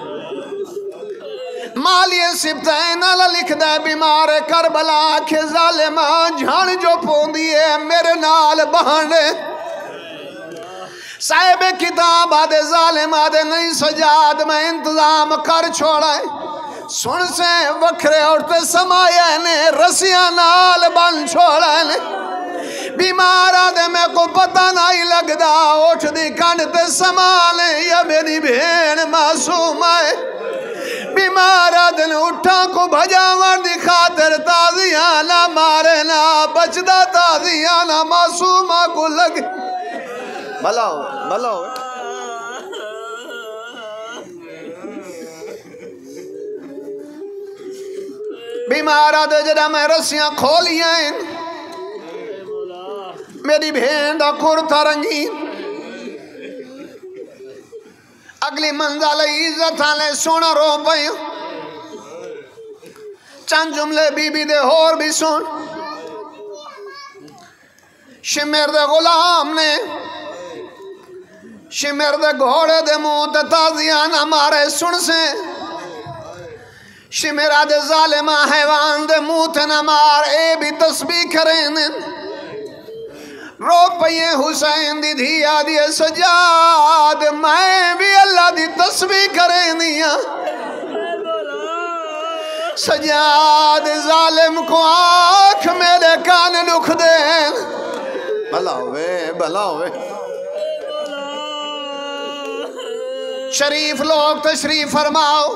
Speaker 1: مالی سبتینہ لکھ دیں بیمار کربلا کے ظالمان جھان جو پون دیئے میرے نال بہانے صاحب کتاب آدھے ظالم آدھے نہیں سجاد میں انتظام کر چھوڑا ہے سن سے وکھرے اٹھتے سمایا نے رسیاں نال بن چھوڑا نے بیمار آدھے میں کو پتہ نہیں لگدا اٹھ دی کنڈ سمالے یا میری بھین معصوم ہے بیمار آدھے اٹھا کو بھجاور دی خاطر تازیاں نہ مارے نہ بچدا تازیاں نہ معصومہ کو لگ بھلا ہو بیمار آدھے جڑا میں رسیاں کھولیاں میری بھین دا کرتا رنگین اگلی منزل عزت آلے سونا رو پئیں چند جملے بی بی دے ہور بھی سن شمر دے غلام نے شمر دے گھوڑے دے منہ تے تازیاں نہ مارے سن سے شمر دے ظالمہ حیوان دے منہ تے نہ مار اے بھی تسبیح کریں رو پئیں حسین دی دھی آدھی سجاد میں بھی اللہ دی تسبیح کریں دیا سجاد ظالم کو آنکھ میرے کان دکھ دیں بھلا ہوئے شریف لوگ تشریف فرماؤ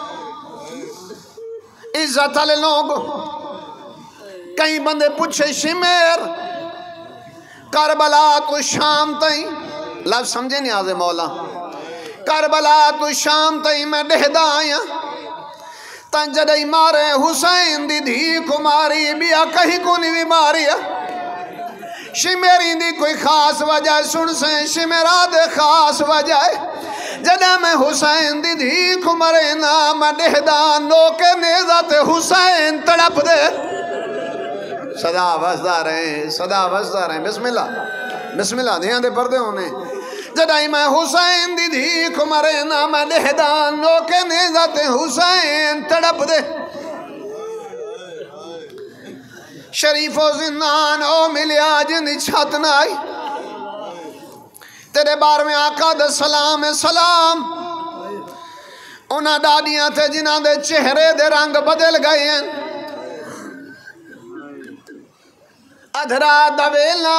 Speaker 1: عزت والے لوگ کئی بندے پوچھے شمیر کربلا تو شام تئیں لفظ سمجھے نہیں آزے مولا کربلا تو شام تئیں میں ڈہدا آیا تن جڑی مارے حسین دی دھی کو ماری بیا کہیں کو نہیں بھی ماری شمیری دی کوئی خاص وجہ سن سے شمیرہ دے خاص وجہ جڑا میں حسین دی دھی کو مرے نا میں ڈہدا نوکے نیزت حسین تڑپ دے صدا وزدہ رہے بسم اللہ دھیان دے پردے ہونے جڑائی میں حسین دی دھی کو مرے نا میں لہدان نوکے نیزت حسین تڑپ دے شریف و زندان او ملیا جن چھت نائی تیرے بار میں آقا دے سلام انہاں ڈاڈیاں تھے جنہاں دے چہرے دے رنگ بدل گئے ہیں ادھرا دویلا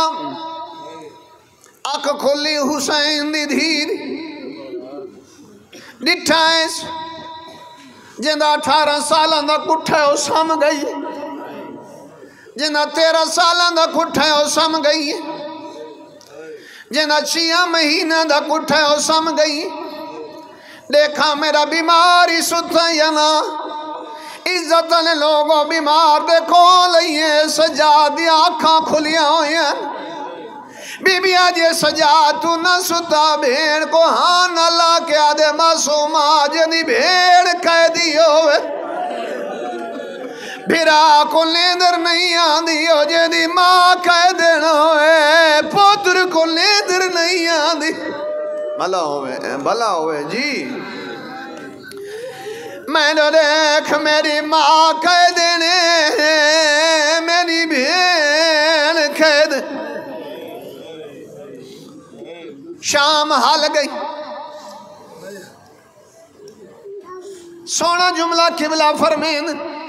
Speaker 1: اک کھلی حسین دی دھیر ڈٹھائیس جندہ 18 سالان دا کٹھے ہو سم گئی جندہ 13 سالان دا کٹھے ہو سم گئی جندہ 6 مہینہ دا کٹھے ہو سم گئی دیکھا میرا بیماری ستا یا نا عزت نے لوگوں بیمار دیکھو لئیے سجادی آنکھاں کھلیاں ہوئی ہیں بی بی آجے سجاد تو نہ ستا بھیڑ کو ہاں نہ لا کے آدھے معصوم آجنی بھیڑ قیدی ہوئے بھیرا کو لیندر نہیں آندی ہو جنی ماں قیدن ہوئے پوتر کو لیندر نہیں آندی بھلا ہوئے جی میں نے دیکھ میری ماں قیدنے میری بھین قید شام حال گئی سونا جملہ قبلہ فرمین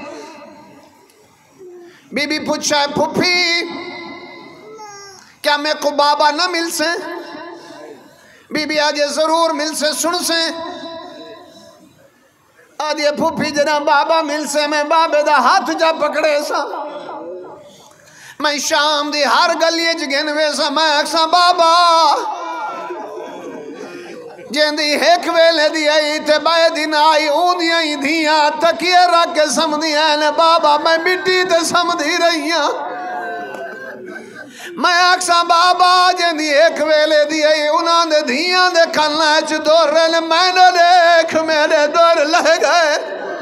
Speaker 1: بی بی پوچھا ہے پھوپھی کیا میں کو بابا نہ مل سے بی بی آجے ضرور مل سے سن سے آدھے پھوپھی جنا بابا مل سے میں بابے دا ہاتھ جا پکڑے سا میں شام دی ہر گلی گنوے سا میں اکسا بابا جن دی ایک ویلے دی آئی تے بائے دن آئی اون دی آئی دھیاں تکیے رکھ کے سمدھی آئے بابا میں مٹی تے سمدھی رہیاں میں اکسا بابا جن دی ایک ویلے دی آئی انہاں دے دھیاں دے کھلنا چھ دور رہنے میں نے دیکھ میرے دور لہ گئے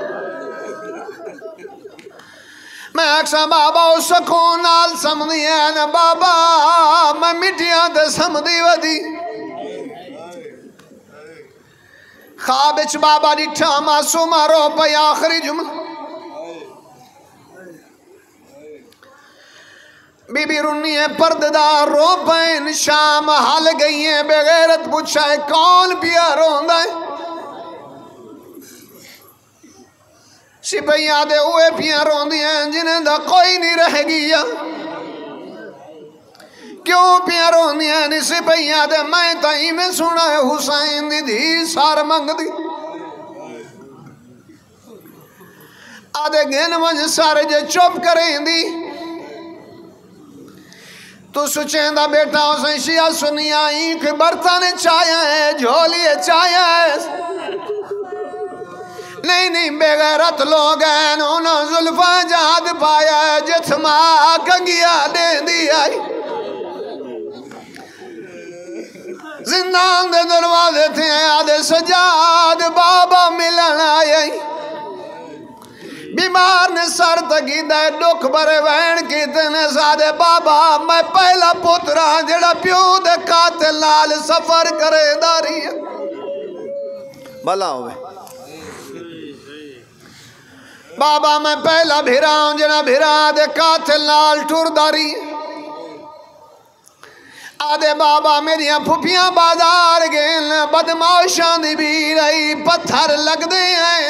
Speaker 1: میں اکسا بابا اس سکون نال سمدھی آئے بابا میں مٹیاں تے سمدھی ودی خواب اچ بابا ڈٹھا معصومہ رو پہ آخری جملہ بی بی رنی ہے پرددار رو پین شام حال گئی ہیں بغیرت پوچھا ہے کون پیا روندہ ہے سپہیاں دے ہوئے پیا روندی ہیں جنہیں دا کوئی نہیں رہ گیا کیوں پیا روندی ہیں سپہیاں دے میں تائی میں سنا ہے حسین دی دی سار منگ دی آدھے گھن مجھ سارے جے چوپ کریں دی تو سچیں دا بیٹا اسے شیعہ سنیا اینکھ برتن چایا ہے جھولی چایا ہے نہیں بغیرت لوگ ہیں انہوں ظلفہ جہاد پایا ہے جتما کنگیا دے دی آئی زندان دے دروازے تھے آدھے سجاد بابا ملن آئی بیمار نے سر تکی دے دکھ برے وین کی تنے سادے بابا میں پہلا پترا جڑا پیو دے قاتل لال سفر کرے داری ہے بھلا ہوئے بابا میں پہلا بھیراؤں جڑا بھیرا دے قاتل لال ٹور داری ہے آدھے بابا میریاں پھپیاں بازار گئن بدماشاں دی بھی رہی پتھر لگ دے ہیں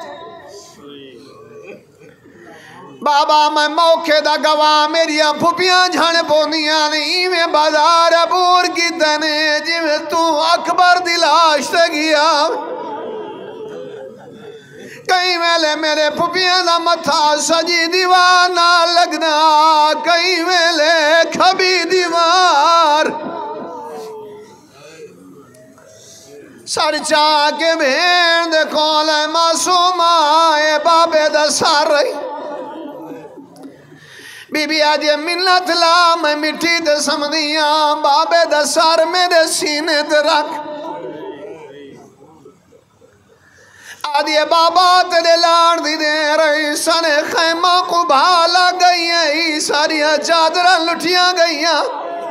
Speaker 1: بابا میں موقع دا گواہ میریاں پھپیاں جھن پونیاں نہیں میں بازار ابور کی تنے جی میں تو اکبر دلاش تے گیا کئی ویلے میرے پھپیاں دا متھا سجی دیوار نہ لگنا کئی ویلے کھبی دیوار سر چاہ کے بھین دے کولے معصوم آئے بابے دا سار رہی بی بی آجے منت لا میں مٹی دے سمدیاں بابے دا سار میرے سینے دے رکھ آدھے بابا تیرے لار دی دے رہی سن خیمہ کو بھالا گئی ہیں ساریاں چادرہ لٹیاں گئی ہیں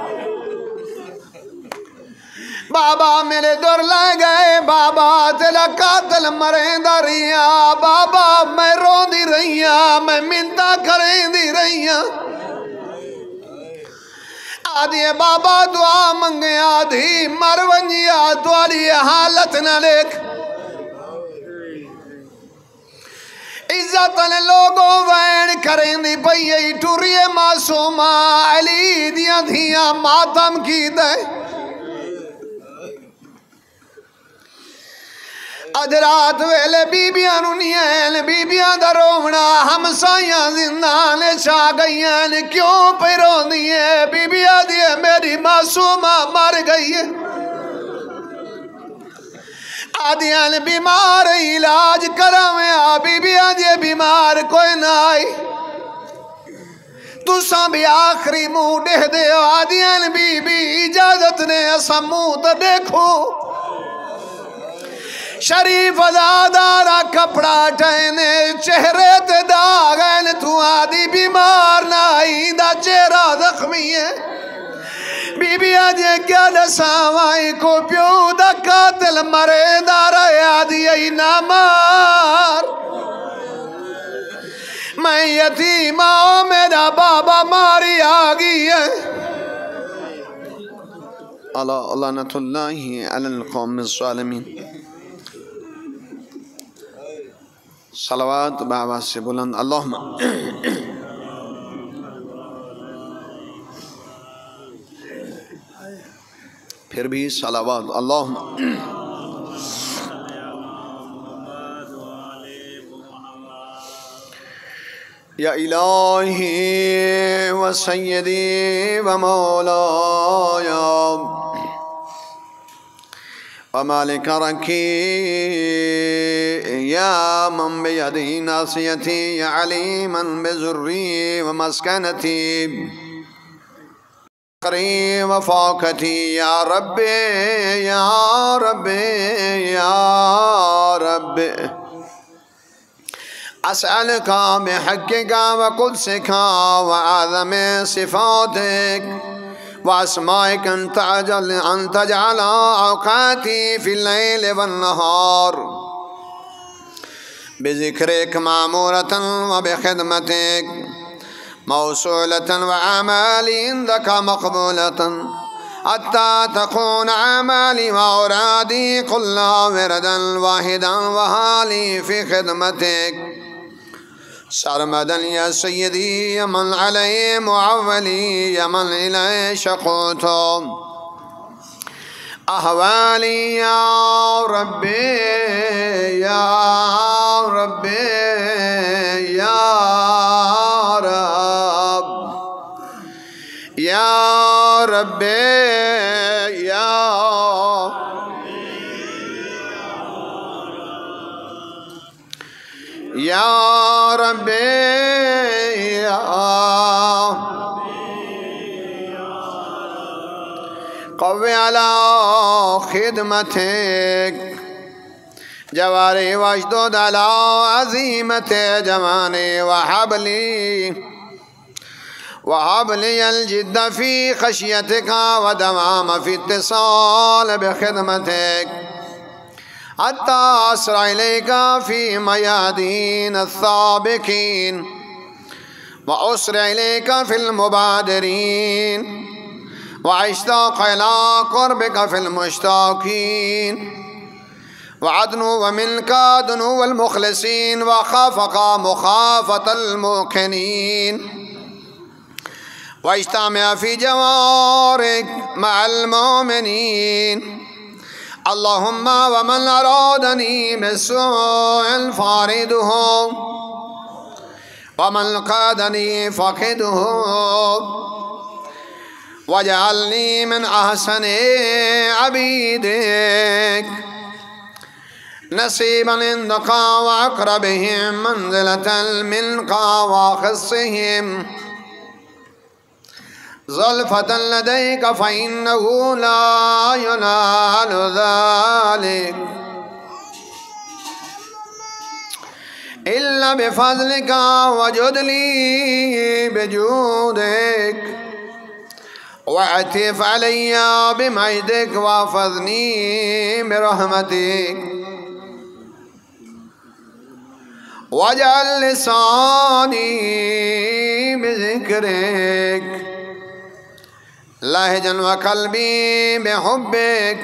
Speaker 1: بابا میرے دور لائے گئے بابا تیرا قاتل مرین دا رہیا بابا میں رو دی رہیا میں منتا کریں دی رہیا آدھے بابا دعا منگے آدھی مرونجیا دواری حالت نہ لیک عزت نے لوگوں وین کریں دی پئی ٹوری معصومہ علی دیاں دھیاں ماتم کی دے ادرات ویلے بیبیاں نونیاں بیبیاں دا رونا ہمسایاں زندان چاہ گئیاں کیوں پہ روندی ہے بیبیاں دیئے میری معصومہ مر گئی ہے آدھیاں بیمار علاج کرویں بیبیاں دیئے بیمار کوئی نہ آئی تو ساں بھی آخری منہ دے دے آدھیاں بی بی اجازت نے اسا منہ تا دیکھو شریف ازادارا کپڑا ٹھینے چہرے تے داغین تو آدھی بیمار نہ آئی دا چہرہ زخمی ہے بی بی آجے کیا دساوائی کو پیو دا قاتل مرے دارا آدھی ای نامار میں یتیم آؤ میرا بابا ماری آگئی ہے لعنت اللہ علی القوم الظالمین صلوات بابا سے بلند اللہم پھر بھی صلوات اللہم یا الہی و سیدی و مولایا ومالك ركي يا من بيده ناصيتي يا عليما بزري ومسكنتي قري وفاقتي يا ربي يا ربي يا ربي أسألك بحقك وقدسك وأعظم صفاتك وأسمائك أن تجعل أوقاتي في الليل والنهار بذكرك معمورة وبخدمتك موصولة وأعمالي عندك مقبولة حتى تكون أعمالي وأرادي كلها وردا واحدا وحالي في خدمتك سرمدا يا سيدي يا من عليه معولي يا من إليه شقوت أهوالي يا ربي يا ربي يا رب يا ربي يا ربي قوي على خدمتك جواري واشدد على عزيمة جماني وهب لي الجد في خشيتك ودوام في اتصال بخدمتك حتى أسرع إليك في ميادين السابقين وأسرع إليك في المبادرين وأشتاق إلى قربك في المشتاقين وعدنو ومنك دنو المخلصين وخافك مخافة الموقنين واجتمع في جوارك مع المؤمنين اللهم ومن أرادني بالسوء فارده ومن قادني فقده واجعلني من أحسن عبيدك نصيبا عندك وأقربهم منزلة منك وخصهم زلفة لديك فإنه لا ينال ذلك إلا بفضلك وجدلي بجودك واعتف علي بمجدك واحفظني برحمتك واجعل لساني بذكرك لهجا وقلبي بحبك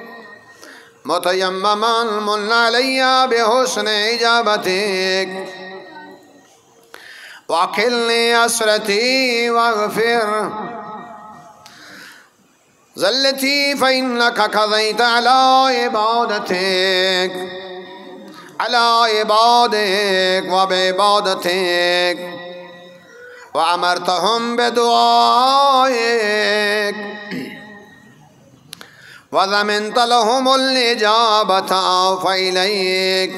Speaker 1: متيمما من علي بحسن إجابتك وكلني أسرتي واغفر زلتي فإنك قضيت على عبادتك وبعبادتك وأمرتهم بدعائك وضمنت لهم الإجابة فإليك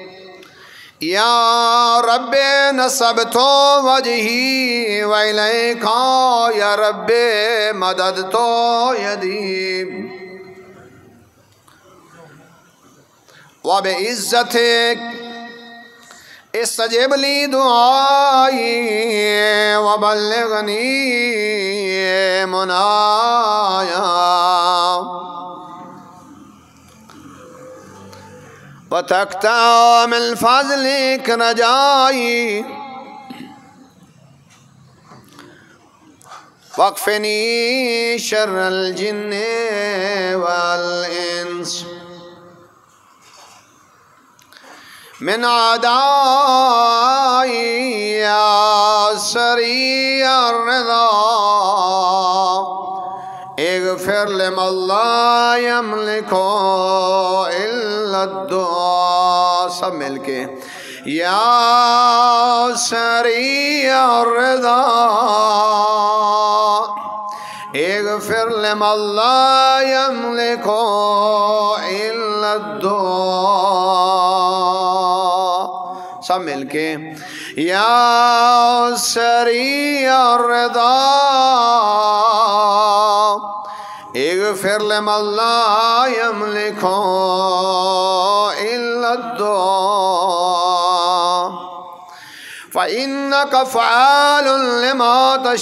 Speaker 1: يا رب نصبت وجهي وإليك يا رب مددت يدي وبعزتك استجب لي دعائي وبلغني منايا وتقطع من فضلك رجائي واكفني شر الجن والإنس من عدائي يا سريع الرضا اغفر لمن لا يملك إلا الدعاء सब मिलके या सरिया रज़ा इग़फ़िर लिमन ला यमलिकु इल्ला दुआ सब मिलके या सरिया रज़ा इग़फ़िर लिमन ला यमलिकु इल्ला दुआ फ़इन्नका फ़आलुन लिमा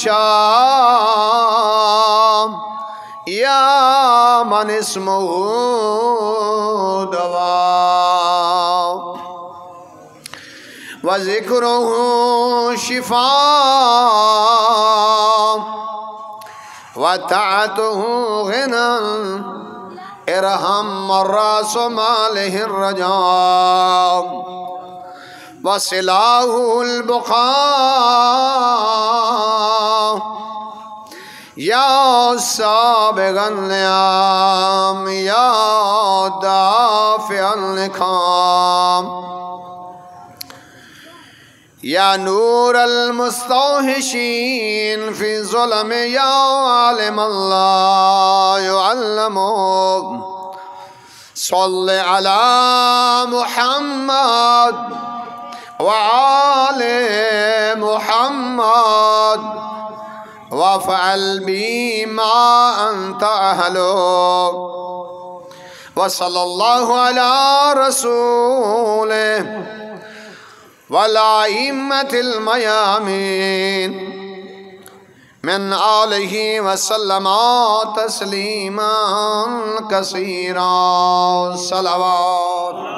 Speaker 1: तशा या मन इस्मुहु दवा وذكره شفاء وطاعته غنى ارحم الراس ماله الرجاء وصلاه البقاء يا سابق النعم يا دافع النقام يا نور المستوحشين في ظلم يا عالم الله يعلمه صل على محمد وآل محمد وافعل بي ما أنت أهله وصلى الله على رسوله والأئمة الميامين من آله وسلم تسليما كثيرا صلوات